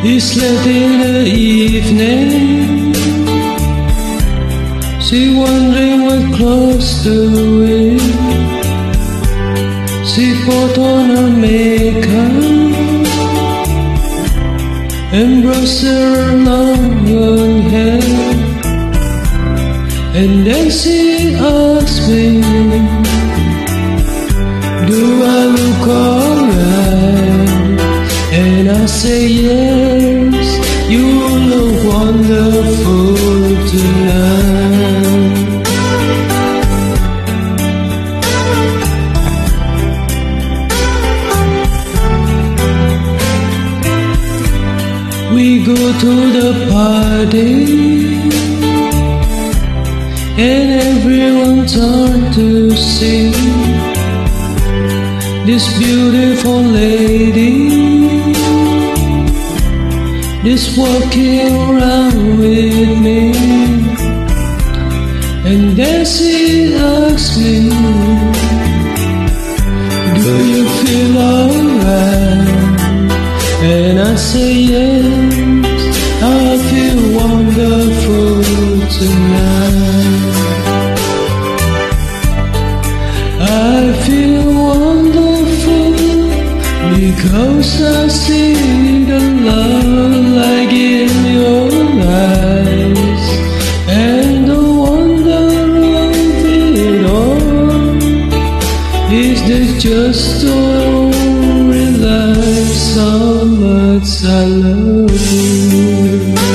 It's late in the evening. She wondering what clothes to wear. She put on her makeup and brushed her long hair. And then she asked me, do I look alright? And I say yes, you look wonderful tonight. We go to the party and everyone turned to see this beautiful lady just walking around with me. And then she asked me, do you feel alright? And I say yes, I feel wonderful tonight. I feel wonderful because I see the love like in your eyes, and the wonder of it all is that just don't realize how much I love you.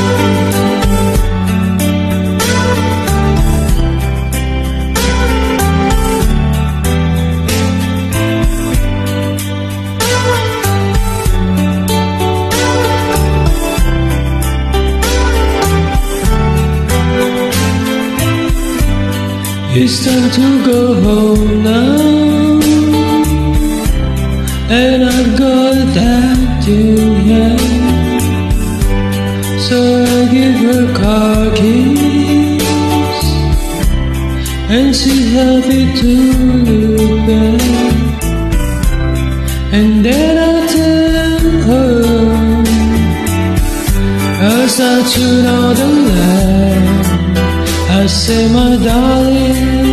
It's time to go home now, and I've got that in hand. So I give her car keys, and she's happy to look back. And then I tell her, as I turn out the light, I say, my darling,